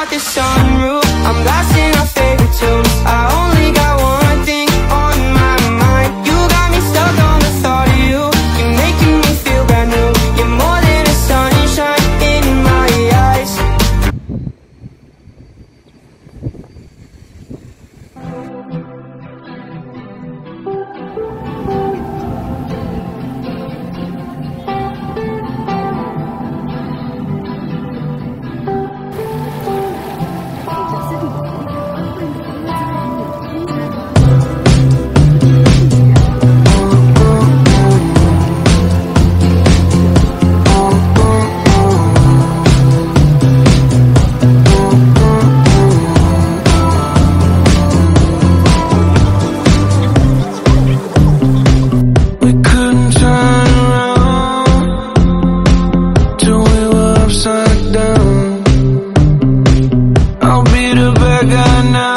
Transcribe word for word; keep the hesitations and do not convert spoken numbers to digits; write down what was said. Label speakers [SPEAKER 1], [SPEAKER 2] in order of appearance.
[SPEAKER 1] out the sunroof, I'm blasting our favorite tunes. I only got one thing on my mind. You got me stuck on the thought of you. You're making me feel brand new. You're more than a sunshine in my eyes.
[SPEAKER 2] I'll be the bad guy now.